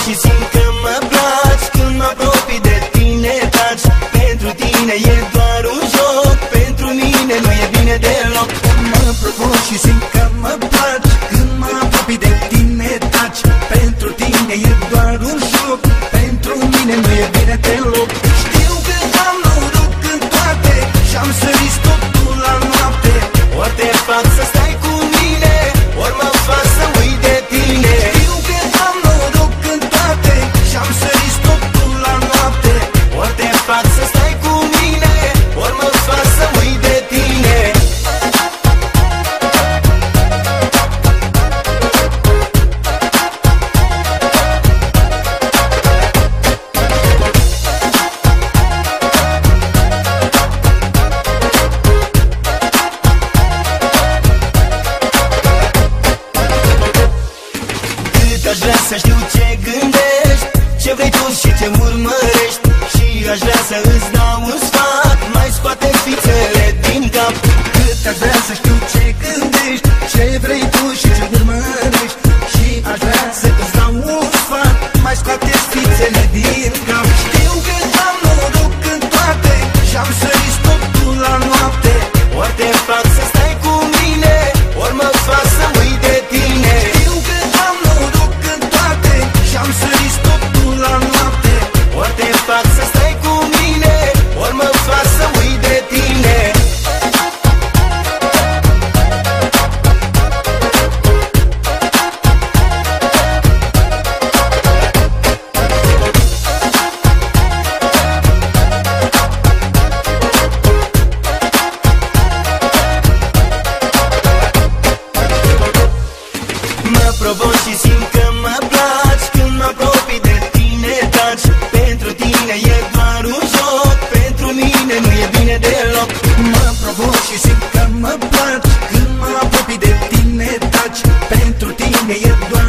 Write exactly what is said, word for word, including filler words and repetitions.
și simt că mă placi. Când mă apropii de tine taci. Pentru tine e doar un joc, pentru mine nu e bine deloc. Mă provoci și simt că mă placi. Când mă apropii de tine taci. Pentru tine e doar un joc, pentru mine nu e bine deloc. Știu că am noroc în toate și-am sărit totul la noapte. Ori te fac să stai cu mine, ori mă fac să uit de tine. Știu că am noroc în toate și-am sărit totul la noapte. Ori te fac să stai cu mine, ori mă fac să uit de tine. Aș vrea să știu ce gândești, ce vrei tu și ce urmărești. Și aș vrea să îți dau un sfat, mai scoate fițele din cap. Cât aș vrea să știu ce gândești, ce vrei tu și ce urmărești. Și aș vrea să îți dau un sfat, mai scoate fițele din cap. Știu că am noroc în toate și-am sărit totul la noapte. Ori te fac să stai cu mine, ori mă fac să uit de tine. Știu că am noroc în toate și-am sărit totul la noapte. Ori te fac să stai cu mine, ori mă fac să uit de tine. Mă provoci și simt că mă placi. Când mă apropii de tine taci. Pentru tine e doar un joc, pentru mine nu e bine deloc. Mă provoci și simt că mă placi. Când mă apropii de tine taci. Pentru tine e doar